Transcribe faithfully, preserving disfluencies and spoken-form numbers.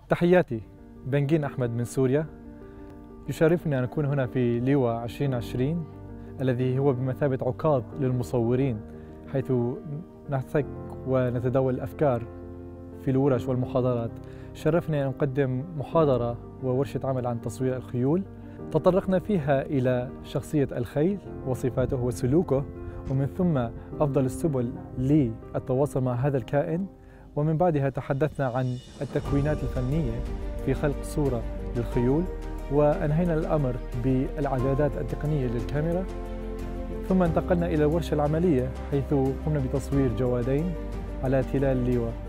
تحياتي، بنجين أحمد من سوريا. يشرفني أن أكون هنا في ليوا عشرين عشرين الذي هو بمثابة عكاظ للمصورين، حيث نحتك ونتداول الأفكار في الورش والمحاضرات. شرفني أن أقدم محاضرة وورشة عمل عن تصوير الخيول. تطرقنا فيها إلى شخصية الخيل وصفاته وسلوكه، ومن ثم أفضل السبل للتواصل مع هذا الكائن، ومن بعدها تحدثنا عن التكوينات الفنية في خلق صورة للخيول، وأنهينا الأمر بالإعدادات التقنية للكاميرا. ثم انتقلنا إلى الورشة العملية، حيث قمنا بتصوير جوادين على تلال ليوا.